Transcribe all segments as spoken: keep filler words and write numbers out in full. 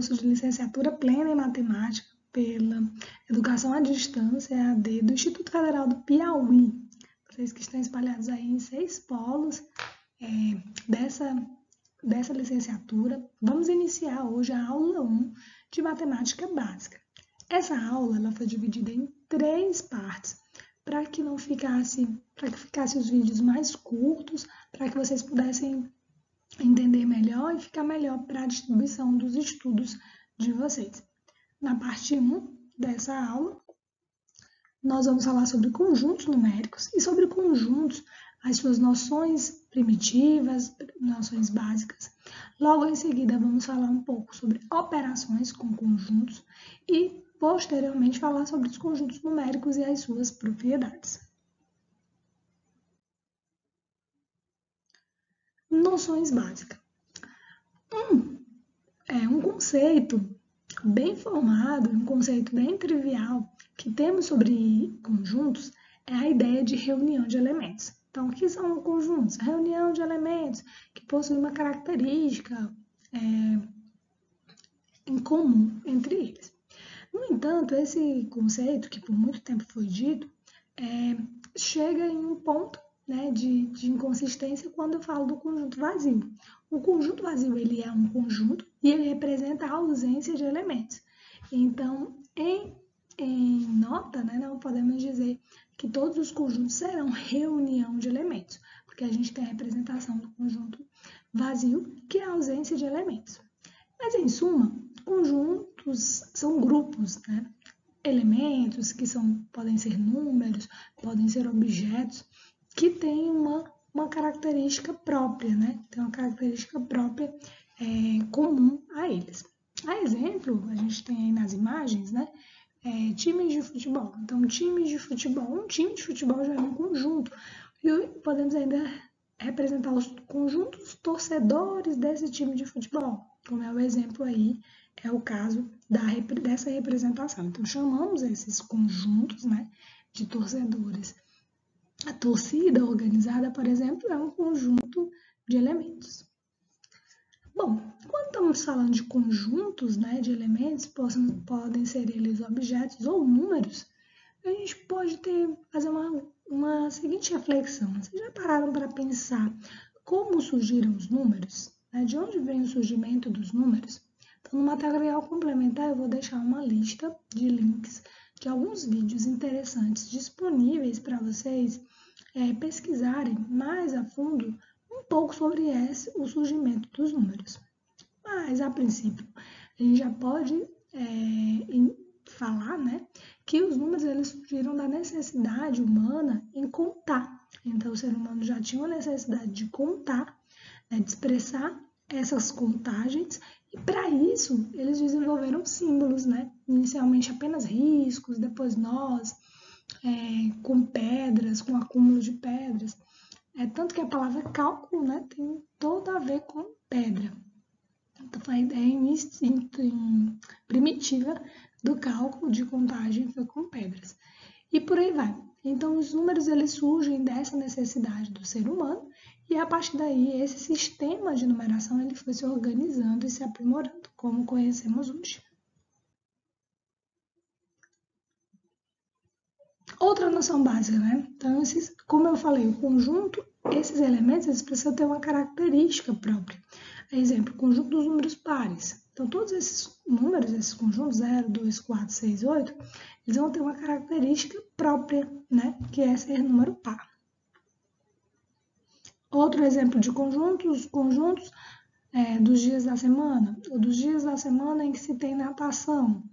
curso de licenciatura plena em matemática pela Educação à Distância, E A D, do Instituto Federal do Piauí. Vocês que estão espalhados aí em seis polos é, dessa, dessa licenciatura. Vamos iniciar hoje a aula um de matemática básica. Essa aula ela foi dividida em três partes, para que não ficasse, para que ficasse os vídeos mais curtos, para que vocês pudessem entender melhor e ficar melhor para a distribuição dos estudos de vocês. Na parte um dessa aula, nós vamos falar sobre conjuntos numéricos e sobre conjuntos, as suas noções primitivas, noções básicas. Logo em seguida, vamos falar um pouco sobre operações com conjuntos e, posteriormente, falar sobre os conjuntos numéricos e as suas propriedades. Noções básicas. Um, é um conceito bem formado, um conceito bem trivial que temos sobre conjuntos é a ideia de reunião de elementos. Então, o que são conjuntos? Reunião de elementos que possuem uma característica é, em comum entre eles. No entanto, esse conceito, que por muito tempo foi dito, é, chega em um ponto né, de, de inconsistência quando eu falo do conjunto vazio. O conjunto vazio ele é um conjunto e ele representa a ausência de elementos. Então, em, em nota, né, não podemos dizer que todos os conjuntos serão reunião de elementos, porque a gente tem a representação do conjunto vazio, que é a ausência de elementos. Mas, em suma, conjuntos são grupos, né? Elementos que são, podem ser números, podem ser objetos, que têm uma, uma característica própria, né? Tem uma característica própria é, comum a eles. A exemplo, a gente tem aí nas imagens, né? É, times de futebol. Então, times de futebol, um time de futebol já é um conjunto. E podemos ainda representar os conjuntos torcedores desse time de futebol, como é o exemplo aí, é o caso da, dessa representação. Então, chamamos esses conjuntos né, de torcedores. A torcida organizada, por exemplo, é um conjunto de elementos. Bom, quando estamos falando de conjuntos né, de elementos, possam, podem ser eles objetos ou números, a gente pode ter, fazer uma, uma seguinte reflexão. Vocês já pararam para pensar como surgiram os números? Né? De onde vem o surgimento dos números? Então, no material complementar, eu vou deixar uma lista de links de alguns vídeos interessantes disponíveis para vocês é, pesquisarem mais a fundo um pouco sobre esse, o surgimento dos números. Mas, a princípio, a gente já pode é, em, falar né, que os números eles surgiram da necessidade humana em contar. Então, o ser humano já tinha uma necessidade de contar, né, de expressar essas contagens, e para isso eles desenvolveram símbolos, né? Inicialmente apenas riscos, depois nós, é, com pedras, com acúmulo de pedras. É, tanto que a palavra cálculo né, tem todo a ver com pedra. Então, a ideia primitiva do cálculo de contagem foi com pedras. E por aí vai. Então, os números eles surgem dessa necessidade do ser humano e, a partir daí, esse sistema de numeração ele foi se organizando e se aprimorando, como conhecemos hoje. Outra noção básica, né? Então, esses, como eu falei, o conjunto, esses elementos, eles precisam ter uma característica própria. Exemplo, o conjunto dos números pares. Então, todos esses números, esses conjuntos, zero, dois, quatro, seis, oito, eles vão ter uma característica própria, né? Que é ser número par. Outro exemplo de conjuntos, conjuntos é, dos dias da semana, ou dos dias da semana em que se tem natação.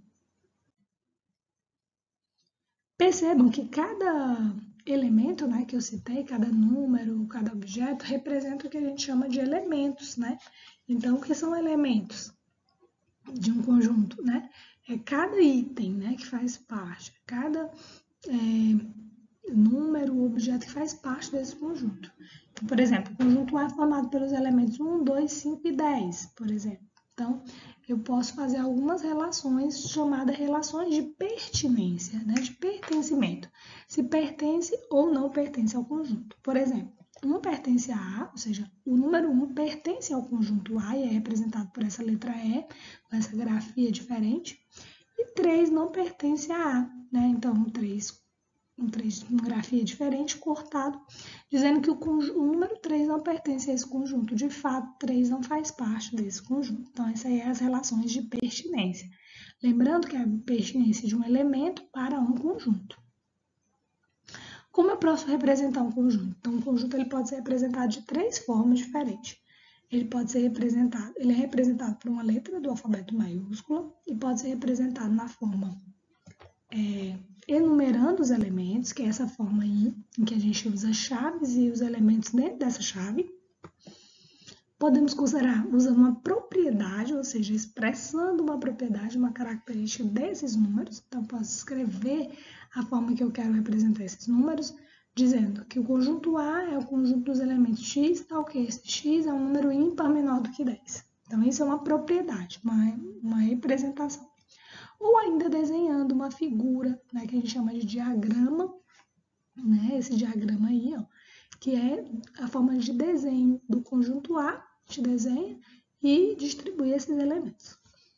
Percebam que cada elemento né, que eu citei, cada número, cada objeto, representa o que a gente chama de elementos, né? Então, o que são elementos de um conjunto, né? É cada item né, que faz parte, cada é, número, objeto que faz parte desse conjunto. Então, por exemplo, o conjunto A é formado pelos elementos um, dois, cinco e dez, por exemplo. Então, eu posso fazer algumas relações chamadas relações de pertinência, né, de pertencimento. Se pertence ou não pertence ao conjunto. Por exemplo, um pertence a A, ou seja, o número um pertence ao conjunto A e é representado por essa letra E, com essa grafia diferente, e três não pertence a A, né? Então, três, um três com grafia diferente, cortado, dizendo que o, o número três não pertence a esse conjunto. De fato, três não faz parte desse conjunto. Então, essas aí são as relações de pertinência. Lembrando que é a pertinência de um elemento para um conjunto. Como eu posso representar um conjunto? Então, um conjunto ele pode ser representado de três formas diferentes. Ele pode ser representado, ele é representado por uma letra do alfabeto maiúsculo e pode ser representado na forma é, enumerando os elementos, que é essa forma aí, em que a gente usa chaves e os elementos dentro dessa chave. Podemos considerar usando uma propriedade, ou seja, expressando uma propriedade, uma característica desses números. Então, posso escrever a forma que eu quero representar esses números, dizendo que o conjunto A é o conjunto dos elementos x, tal que esse x é um número ímpar menor do que dez. Então, isso é uma propriedade, uma, uma representação. Ou ainda desenhando uma figura, né, que a gente chama de diagrama, né, esse diagrama aí, ó, que é a forma de desenho do conjunto A, a gente desenha e distribui esses elementos.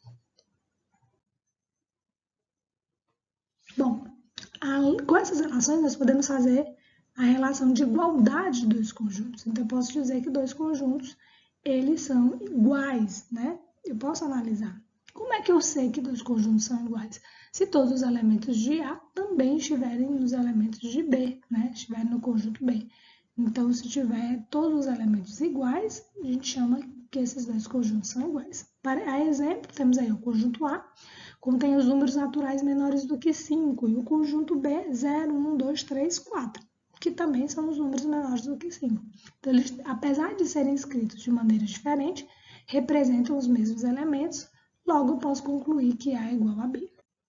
Bom, a, com essas relações nós podemos fazer a relação de igualdade dos conjuntos. Então, eu posso dizer que dois conjuntos, eles são iguais, né? Eu posso analisar. Como é que eu sei que dois conjuntos são iguais? Se todos os elementos de A também estiverem nos elementos de B, né? Estiverem no conjunto B. Então, se tiver todos os elementos iguais, a gente chama que esses dois conjuntos são iguais. Para exemplo, temos aí o conjunto A, contém os números naturais menores do que cinco, e o conjunto B, zero, um, dois, três, quatro, que também são os números menores do que cinco. Então, eles, apesar de serem escritos de maneira diferente, representam os mesmos elementos, logo eu posso concluir que A é igual a B.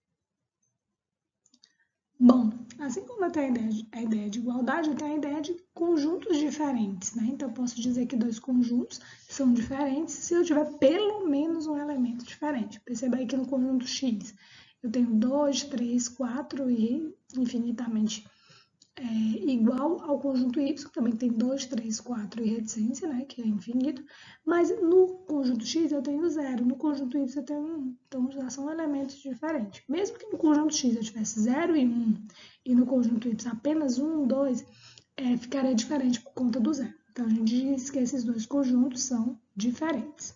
Bom, assim como eu tenho a ideia, de, a ideia de igualdade, eu tenho a ideia de conjuntos diferentes, né? Então, eu posso dizer que dois conjuntos são diferentes se eu tiver pelo menos um elemento diferente. Perceba aí que no conjunto X eu tenho dois, três, quatro e infinitamente é, igual ao conjunto Y, também tem dois, três, quatro e reticência, né, que é infinito, mas no conjunto X eu tenho zero, no conjunto Y eu tenho um, então já são elementos diferentes. Mesmo que no conjunto X eu tivesse zero e um, e no conjunto Y apenas um, dois, é, ficaria diferente por conta do zero. Então a gente diz que esses dois conjuntos são diferentes.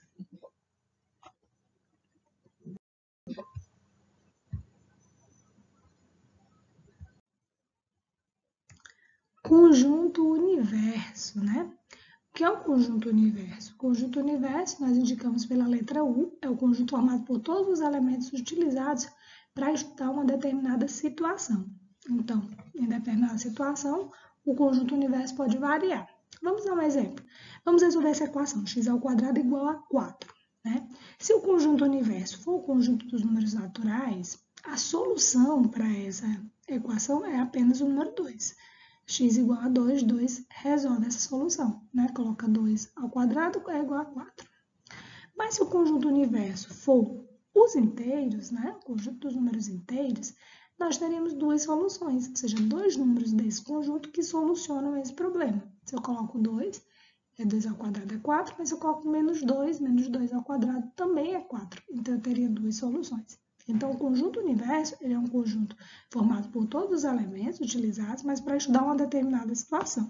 Conjunto universo, né? O que é o conjunto universo? O conjunto universo, nós indicamos pela letra U, é o conjunto formado por todos os elementos utilizados para estudar uma determinada situação. Então, em determinada situação, o conjunto universo pode variar. Vamos dar um exemplo. Vamos resolver essa equação, x ao quadrado igual a quatro. Né? Se o conjunto universo for o conjunto dos números naturais, a solução para essa equação é apenas o número dois. X igual a dois, dois resolve essa solução, né? Coloca dois ao quadrado é igual a quatro. Mas se o conjunto universo for os inteiros, né? O conjunto dos números inteiros, nós teríamos duas soluções, ou seja, dois números desse conjunto que solucionam esse problema. Se eu coloco dois, é dois ao quadrado é quatro, mas se eu coloco menos dois, menos dois ao quadrado também é quatro. Então, eu teria duas soluções. Então, o conjunto universo ele é um conjunto formado por todos os elementos utilizados, mas para estudar uma determinada situação.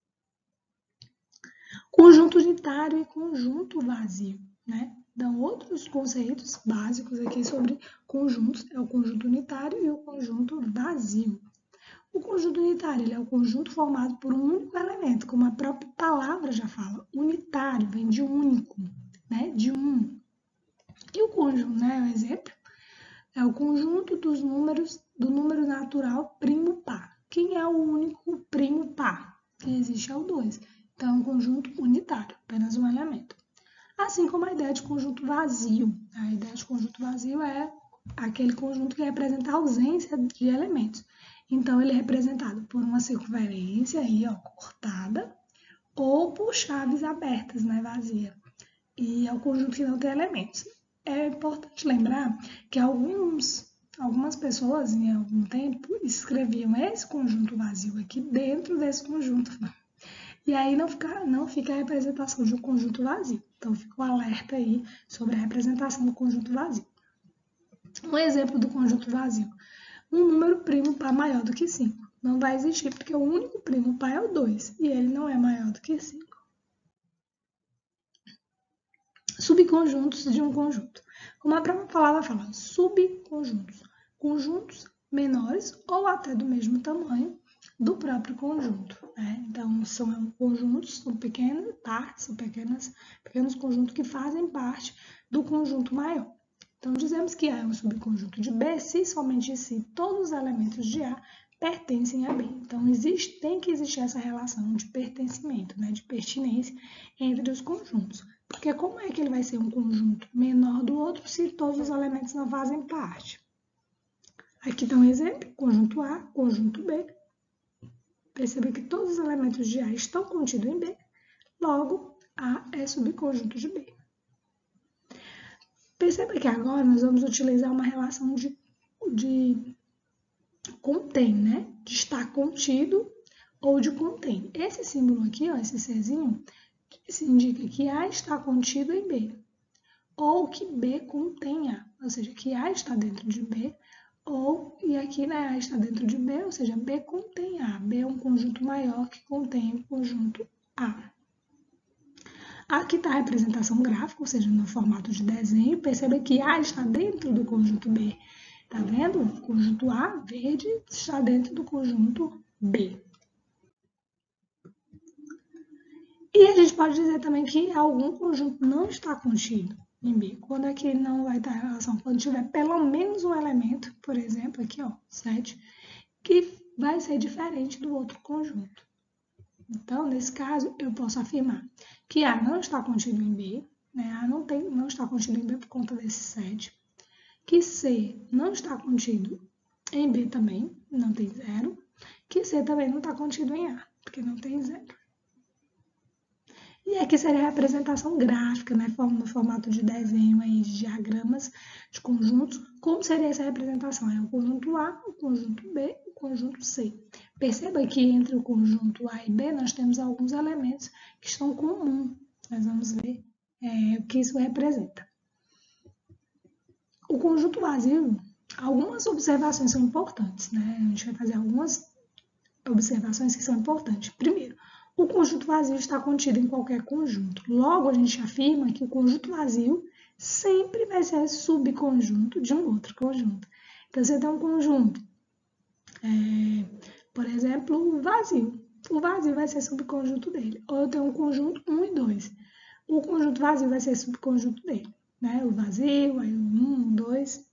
Conjunto unitário e conjunto vazio, né? Dão outros conceitos básicos aqui sobre conjuntos, é o conjunto unitário e o conjunto vazio. O conjunto unitário ele é o conjunto formado por um único elemento, como a própria palavra já fala. Unitário vem de único, né? De um. E o conjunto, né? O exemplo é o conjunto dos números do número natural primo par. Quem é o único primo par? Quem existe é o dois. Então, é um conjunto unitário, apenas um elemento. Assim como a ideia de conjunto vazio. A ideia de conjunto vazio é aquele conjunto que representa a ausência de elementos. Então, ele é representado por uma circunferência aí, ó, cortada, ou por chaves abertas, né, vazia. E é o conjunto que não tem elementos. É importante lembrar que alguns, algumas pessoas, em algum tempo, escreviam esse conjunto vazio aqui dentro desse conjunto E aí não fica, não fica a representação de um conjunto vazio. Então fica o alerta aí sobre a representação do conjunto vazio. Um exemplo do conjunto vazio. Um número primo par maior do que cinco. Não vai existir porque o único primo par é o dois e ele não é maior do que cinco. Subconjuntos de um conjunto. Como a própria palavra fala, subconjuntos. Conjuntos menores ou até do mesmo tamanho do próprio conjunto. Né? Então, são conjuntos, são pequenas partes, são pequenas, pequenos conjuntos que fazem parte do conjunto maior. Então, dizemos que A é um subconjunto de B se somente se todos os elementos de A pertencem a B. Então, existe, tem que existir essa relação de pertencimento, né, de pertinência entre os conjuntos. Porque como é que ele vai ser um conjunto menor do outro se todos os elementos não fazem parte? Aqui está um exemplo, conjunto A, conjunto B. Perceba que todos os elementos de A estão contidos em B, logo A é subconjunto de B. Perceba que agora nós vamos utilizar uma relação de, de contém, né? De estar contido ou de contém. Esse símbolo aqui, ó, esse Czinho, isso indica que A está contido em B, ou que B contém A, ou seja, que A está dentro de B, ou, e aqui né, A está dentro de B, ou seja, B contém A. B é um conjunto maior que contém o conjunto A. Aqui está a representação gráfica, ou seja, no formato de desenho. Perceba que A está dentro do conjunto B. Tá vendo? O conjunto A, verde, está dentro do conjunto B. E a gente pode dizer também que algum conjunto não está contido em B. Quando é que não vai estar em relação? Quando tiver pelo menos um elemento, por exemplo, aqui, ó, sete, que vai ser diferente do outro conjunto. Então, nesse caso, eu posso afirmar que A não está contido em B, né? A não, tem, não está contido em B por conta desse sete, que C não está contido em B também, não tem zero, que C também não está contido em A, porque não tem zero. E aqui seria a representação gráfica, né? No formato de desenho aí, de diagramas de conjuntos. Como seria essa representação? É o conjunto A, o conjunto B, o conjunto C. Perceba que entre o conjunto A e B nós temos alguns elementos que estão comuns. Nós vamos ver é, o que isso representa. O conjunto vazio, algumas observações são importantes, né? A gente vai fazer algumas observações que são importantes. Primeiro, o conjunto vazio está contido em qualquer conjunto. Logo, a gente afirma que o conjunto vazio sempre vai ser subconjunto de um outro conjunto. Então, você tem um conjunto, é, por exemplo, vazio. O vazio vai ser subconjunto dele. Ou eu tenho um conjunto um e dois. O conjunto vazio vai ser subconjunto dele. Né? O vazio, aí o um, dois.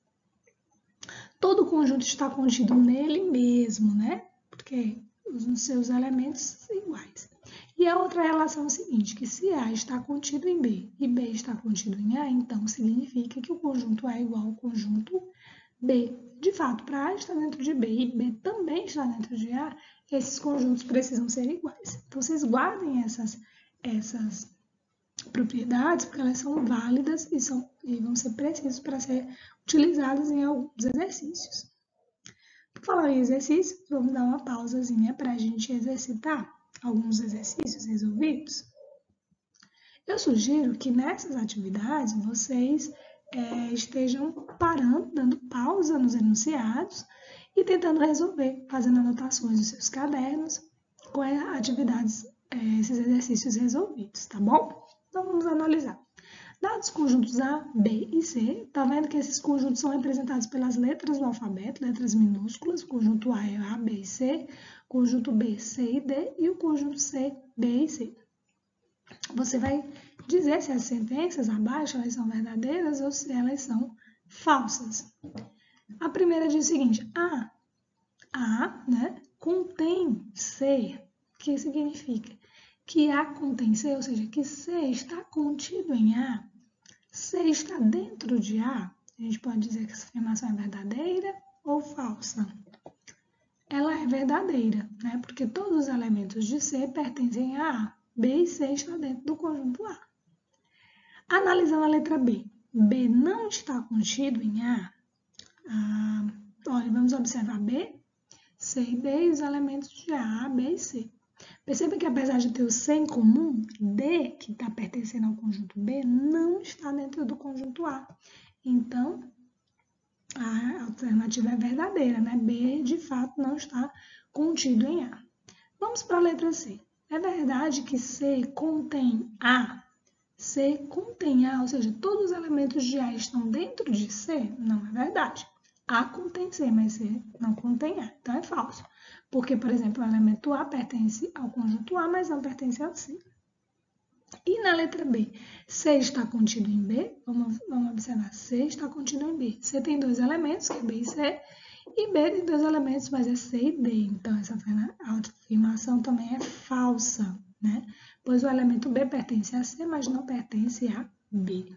Todo conjunto está contido nele mesmo, né? Porque os seus elementos são iguais. E a outra relação é o seguinte, que se A está contido em B e B está contido em A, então significa que o conjunto A é igual ao conjunto B. De fato, para A estar dentro de B e B também está dentro de A, esses conjuntos precisam ser iguais. Então, vocês guardem essas, essas propriedades, porque elas são válidas e, são, e vão ser precisas para ser utilizadas em alguns exercícios. Por falar em exercício, vamos dar uma pausazinha para a gente exercitar alguns exercícios resolvidos. Eu sugiro que nessas atividades vocês é, estejam parando, dando pausa nos enunciados e tentando resolver, fazendo anotações nos seus cadernos com as atividades, é, esses exercícios resolvidos, tá bom? Então vamos analisar. Dados os conjuntos A, B e C, tá vendo que esses conjuntos são representados pelas letras do alfabeto, letras minúsculas. O conjunto A é A, B e C, o conjunto B, C e D e o conjunto C, B e C. Você vai dizer se as sentenças abaixo elas são verdadeiras ou se elas são falsas. A primeira diz o seguinte, A, A, né, contém C, o que significa? Que A contém C, ou seja, que C está contido em A. C está dentro de A, a gente pode dizer que essa afirmação é verdadeira ou falsa? Ela é verdadeira, né? Porque todos os elementos de C pertencem a A. B e C estão dentro do conjunto A. Analisando a letra B. B não está contido em A. Ah, olha, vamos observar B, C e D e os elementos de A, A, B e C. Perceba que apesar de ter o C em comum, D, que está pertencendo ao conjunto B, não está dentro do conjunto A. Então, a alternativa é verdadeira, né? B, de fato, não está contido em A. Vamos para a letra C. É verdade que C contém A? C contém A, ou seja, todos os elementos de A estão dentro de C? Não é verdade. A contém C, mas C não contém A, então é falso. Porque, por exemplo, o elemento A pertence ao conjunto A, mas não pertence ao C. E na letra B, C está contido em B? Vamos, vamos observar, C está contido em B. C tem dois elementos, que é B e C, e B tem dois elementos, mas é C e D. Então, essa afirmação também é falsa, né? Pois o elemento B pertence a C, mas não pertence a B.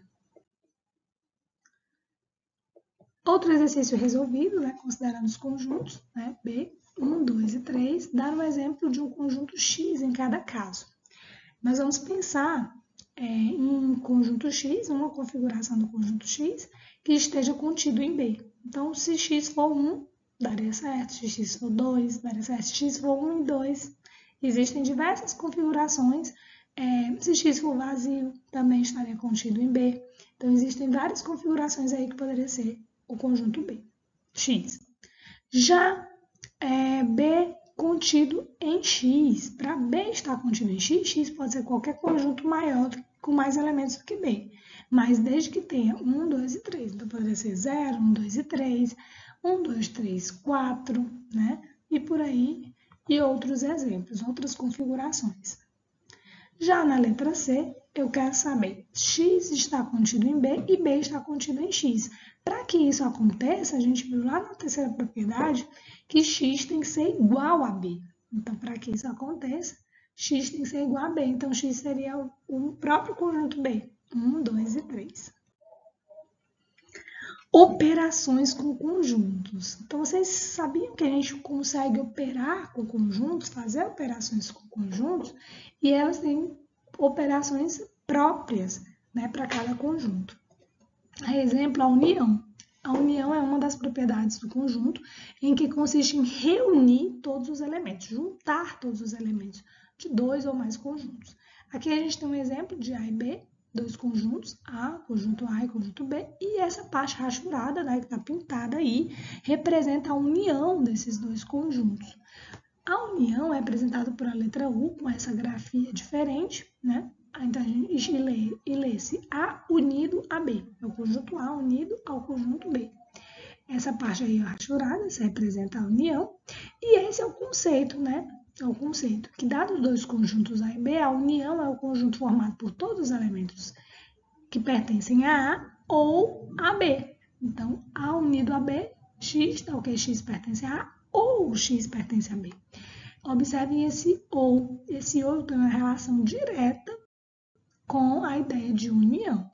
Outro exercício resolvido, né, considerando os conjuntos, né, B, um, dois e três, dá um exemplo de um conjunto X em cada caso. Nós vamos pensar é, em um conjunto X, uma configuração do conjunto X, que esteja contido em B. Então, se X for um, daria certo. Se X for dois, daria certo. Se X for um e dois, existem diversas configurações. É, se X for vazio, também estaria contido em B. Então, existem várias configurações aí que poderia ser o conjunto B, X. Já é, B contido em X, para B estar contido em X, X pode ser qualquer conjunto maior com mais elementos do que B, mas desde que tenha um, dois e três. Então, poderia ser zero, um, dois e três, um, dois, três, quatro, né? E por aí, e outros exemplos, outras configurações. Já na letra C, eu quero saber X está contido em B e B está contido em X. Para que isso aconteça, a gente viu lá na terceira propriedade que X tem que ser igual a B. Então, para que isso aconteça, X tem que ser igual a B. Então, X seria o próprio conjunto B. um, dois e três. Operações com conjuntos. Então, vocês sabiam que a gente consegue operar com conjuntos, fazer operações com conjuntos, e elas têm operações próprias, né, para cada conjunto. A exemplo, a união. A união é uma das propriedades do conjunto em que consiste em reunir todos os elementos, juntar todos os elementos de dois ou mais conjuntos. Aqui a gente tem um exemplo de A e B, dois conjuntos, A, conjunto A e conjunto B, e essa parte rachurada, né, que está pintada aí, representa a união desses dois conjuntos. A união é representada por a letra U, com essa grafia diferente, né? Então, a gente lê, e lê-se A unido a B, é o conjunto A unido ao conjunto B. Essa parte aí é rachurada, isso representa a união, e esse é o conceito, né? É o conceito que, dados dois conjuntos A e B, a união é o conjunto formado por todos os elementos que pertencem a A ou a B. Então, A unido a B, X, tá, ok? X pertence a A ou X pertence a B. Observem esse ou. Esse ou tem uma relação direta com a ideia de união.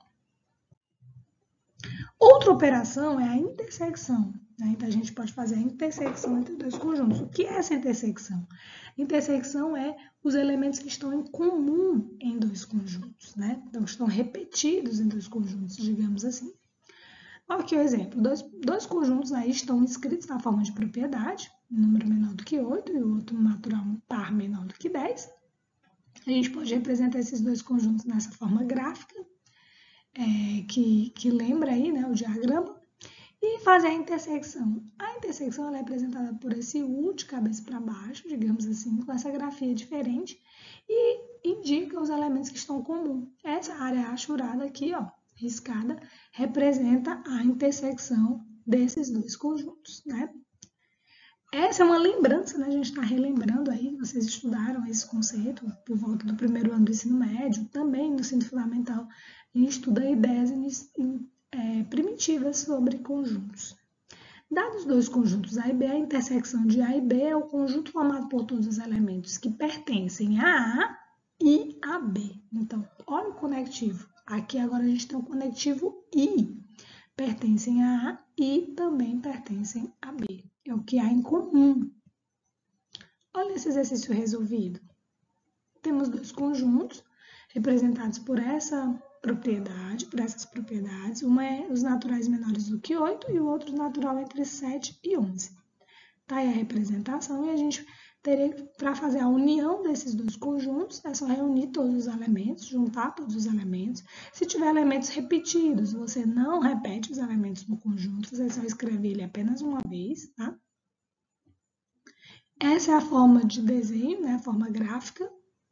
Outra operação é a intersecção. Né? Então, a gente pode fazer a intersecção entre dois conjuntos. O que é essa intersecção? Intersecção é os elementos que estão em comum em dois conjuntos, né? Então, estão repetidos em dois conjuntos, digamos assim. Aqui o exemplo. Dois, dois conjuntos aí estão inscritos na forma de propriedade, um número menor do que oito e o outro natural um par menor do que dez. A gente pode representar esses dois conjuntos nessa forma gráfica, é, que, que lembra aí, né, o diagrama, e fazer a intersecção. A intersecção ela é representada por esse U de cabeça para baixo, digamos assim, com essa grafia diferente, e indica os elementos que estão comuns. Essa área rachurada aqui, ó, riscada, representa a intersecção desses dois conjuntos, né? Essa é uma lembrança, né? A gente está relembrando aí, vocês estudaram esse conceito por volta do primeiro ano do ensino médio, também no ensino fundamental, a gente estuda ideias é, primitivas sobre conjuntos. Dados dois conjuntos A e B, a intersecção de A e B é o conjunto formado por todos os elementos que pertencem a A e a B. Então, olha o conectivo. Aqui agora a gente tem o conectivo I. Pertencem a A e também pertencem a B. É o que há em comum. Olha esse exercício resolvido. Temos dois conjuntos representados por essa propriedade, por essas propriedades. Uma é os naturais menores do que oito e o outro natural entre sete e onze. Tá aí a representação e a gente para fazer a união desses dois conjuntos, é só reunir todos os elementos, juntar todos os elementos. Se tiver elementos repetidos, você não repete os elementos no conjunto, você só escreve ele apenas uma vez, tá? Essa é a forma de desenho, né, a forma gráfica.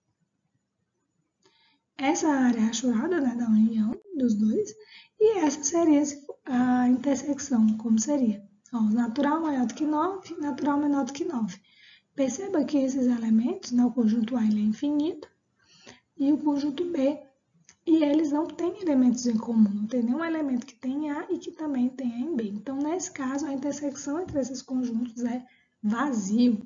Essa área é a achurada, né, da união dos dois, e essa seria a intersecção, como seria. Ó, natural maior do que nove, natural menor do que nove. Perceba que esses elementos, né, o conjunto A ele é infinito, e o conjunto B, e eles não têm elementos em comum, não tem nenhum elemento que tem A e que também tenha em B. Então, nesse caso, a intersecção entre esses conjuntos é vazio.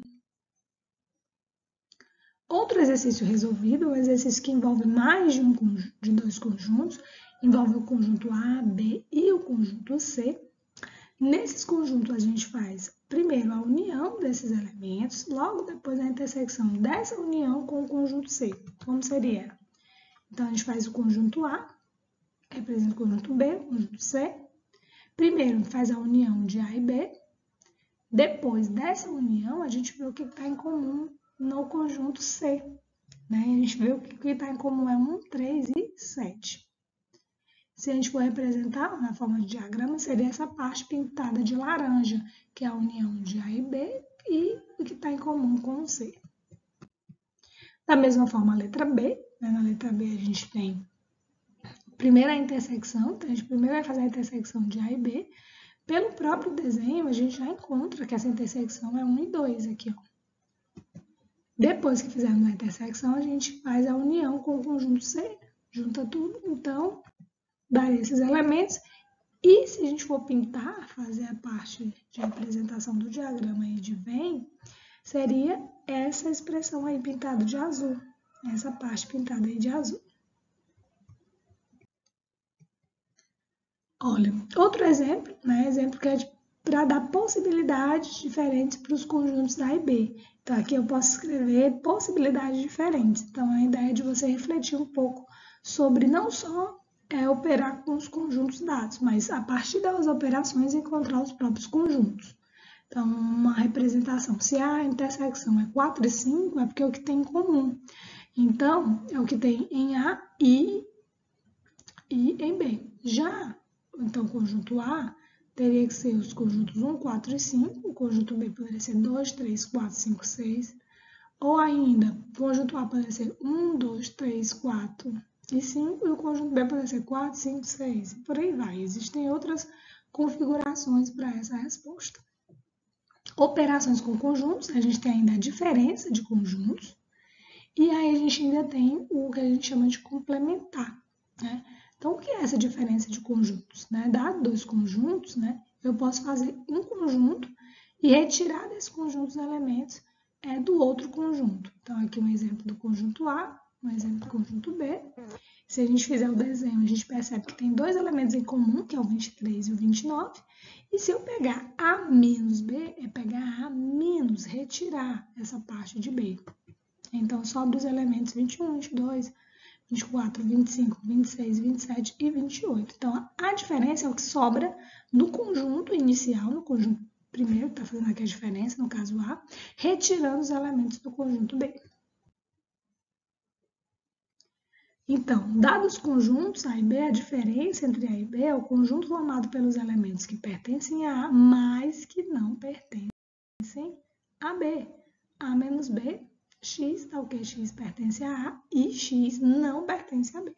Outro exercício resolvido, um exercício que envolve mais de, um, de dois conjuntos, envolve o conjunto A, B e o conjunto C. Nesses conjuntos a gente faz primeiro a união desses elementos, logo depois a intersecção dessa união com o conjunto C. Como seria? Então a gente faz o conjunto A, representa o conjunto B, o conjunto C. Primeiro faz a união de A e B. Depois dessa união a gente vê o que está em comum no conjunto C, né? A gente vê o que está em comum é um, três e sete. Se a gente for representar na forma de diagrama, seria essa parte pintada de laranja, que é a união de A e B e o que está em comum com o C. Da mesma forma, a letra B, né? Na letra B a gente tem primeiro a intersecção, então a gente primeiro vai fazer a intersecção de A e B. Pelo próprio desenho, a gente já encontra que essa intersecção é um e dois aqui, ó. Depois que fizermos a intersecção, a gente faz a união com o conjunto C, junta tudo, então, daria esses elementos. E se a gente for pintar, fazer a parte de representação do diagrama aí de Venn, seria essa expressão aí pintada de azul, essa parte pintada aí de azul. Olha, outro exemplo, né, exemplo que é para dar possibilidades diferentes para os conjuntos A e B. Então, aqui eu posso escrever possibilidades diferentes. Então, a ideia é de você refletir um pouco sobre não só é, operar com os conjuntos dados, mas a partir das operações encontrar os próprios conjuntos. Então, uma representação, se a intersecção é quatro e cinco, é porque é o que tem em comum. Então, é o que tem em A e, e em B. Já, então, o conjunto A teria que ser os conjuntos um, quatro e cinco, o conjunto B poderia ser dois, três, quatro, cinco, seis, ou ainda, o conjunto A poderia ser um, dois, três, quatro e cinco, e o conjunto B poderia ser quatro, cinco, seis, e por aí vai. Existem outras configurações para essa resposta. Operações com conjuntos, a gente tem ainda a diferença de conjuntos, e aí a gente ainda tem o que a gente chama de complementar, né? Então, o que é essa diferença de conjuntos? Né? Dado dois conjuntos, né, eu posso fazer um conjunto e retirar desse conjunto os elementos é, do outro conjunto. Então, aqui um exemplo do conjunto A, um exemplo do conjunto B. Se a gente fizer o desenho, a gente percebe que tem dois elementos em comum, que é o vinte e três e o vinte e nove. E se eu pegar A menos B, é pegar A menos, retirar essa parte de B. Então, sobra os elementos vinte e um, vinte e dois, vinte e quatro, vinte e cinco, vinte e seis, vinte e sete e vinte e oito. Então, a diferença é o que sobra no conjunto inicial, no conjunto primeiro, que está fazendo aqui a diferença, no caso A, retirando os elementos do conjunto B. Então, dados os conjuntos A e B, a diferença entre A e B é o conjunto formado pelos elementos que pertencem a A, mas que não pertencem a B. A menos B, X, tal que X pertence a A e X não pertence a B.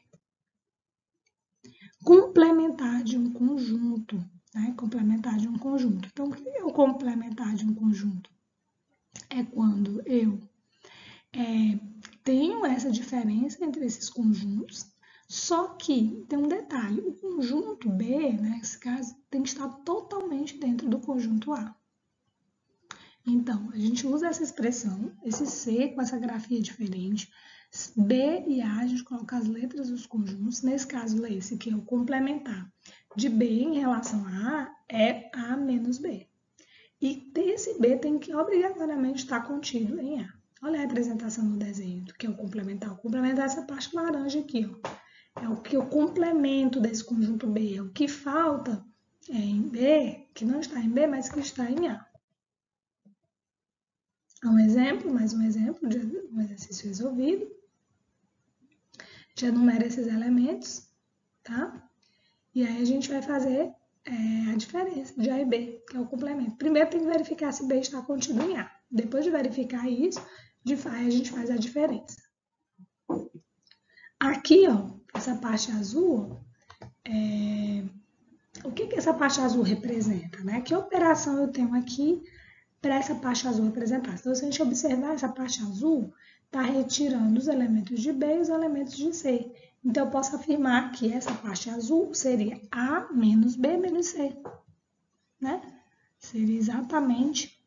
Complementar de um conjunto, né? Complementar de um conjunto. Então, o que é o complementar de um conjunto? É quando eu é, tenho essa diferença entre esses conjuntos, só que tem um detalhe, o conjunto B, né, nesse caso, tem que estar totalmente dentro do conjunto A. Então, a gente usa essa expressão, esse C com essa grafia diferente, B e A, a gente coloca as letras dos conjuntos, nesse caso, esse que é o complementar de B em relação a A, é A menos B. E esse B tem que obrigatoriamente estar contido em A. Olha a representação no desenho do que é o complementar. O complementar é essa parte laranja aqui, ó. É o que eu complemento desse conjunto B, é o que falta é, em B, que não está em B, mas que está em A. Um exemplo, mais um exemplo de um exercício resolvido. Já enumera esses elementos, tá? E aí a gente vai fazer é, a diferença de A e B, que é o complemento. Primeiro tem que verificar se B está contido em A. Depois de verificar isso, de aí a gente faz a diferença. Aqui, ó, essa parte azul, é... o que, que essa parte azul representa, né? Que operação eu tenho aqui para essa parte azul representar? Então, se a gente observar, essa parte azul está retirando os elementos de B e os elementos de C. Então, eu posso afirmar que essa parte azul seria A menos B menos C, né? Seria exatamente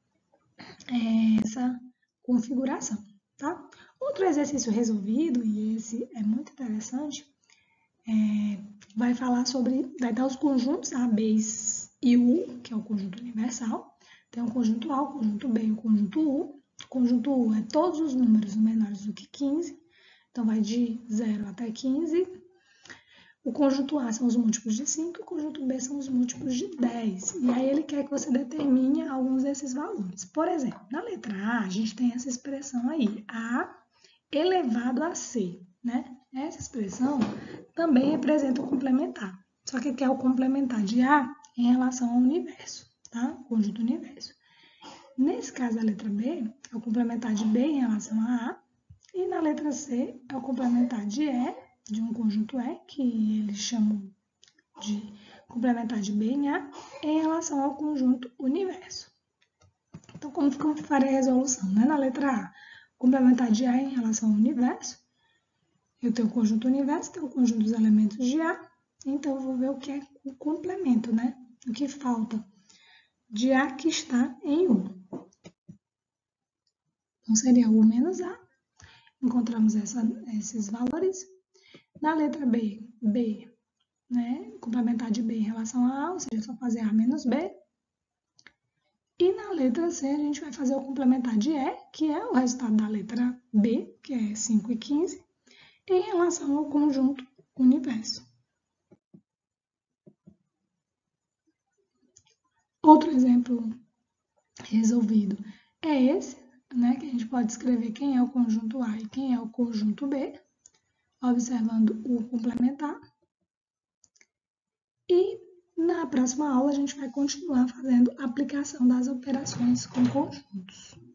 essa configuração, tá? Outro exercício resolvido, e esse é muito interessante, é, vai falar sobre, vai dar os conjuntos A, B e U, que é o conjunto universal. Tem o conjunto A, o conjunto B e o conjunto U. O conjunto U é todos os números menores do que quinze, então vai de zero até quinze. O conjunto A são os múltiplos de cinco, o conjunto B são os múltiplos de dez. E aí ele quer que você determine alguns desses valores. Por exemplo, na letra A, a gente tem essa expressão aí, A elevado a C, né? Essa expressão também representa o complementar. Só que aqui é o complementar de A em relação ao universo, tá? Conjunto universo. Nesse caso, a letra B é o complementar de B em relação a A. E na letra C é o complementar de E, de um conjunto E, que eles chamam de complementar de B em A, em relação ao conjunto universo. Então, como que eu farei a resolução? Né? Na letra A, complementar de A em relação ao universo. Eu tenho o conjunto universo, tenho o conjunto dos elementos de A, então eu vou ver o que é o complemento, né? O que falta de A que está em U. Então, seria U menos A. Encontramos essa, esses valores. Na letra B, B, né? Complementar de B em relação a A, ou seja, só fazer A menos B. E na letra C, a gente vai fazer o complementar de E, que é o resultado da letra B, que é cinco e quinze, em relação ao conjunto universo. Outro exemplo resolvido é esse, né, que a gente pode escrever quem é o conjunto A e quem é o conjunto B, observando o complementar. E na próxima aula a gente vai continuar fazendo a aplicação das operações com conjuntos.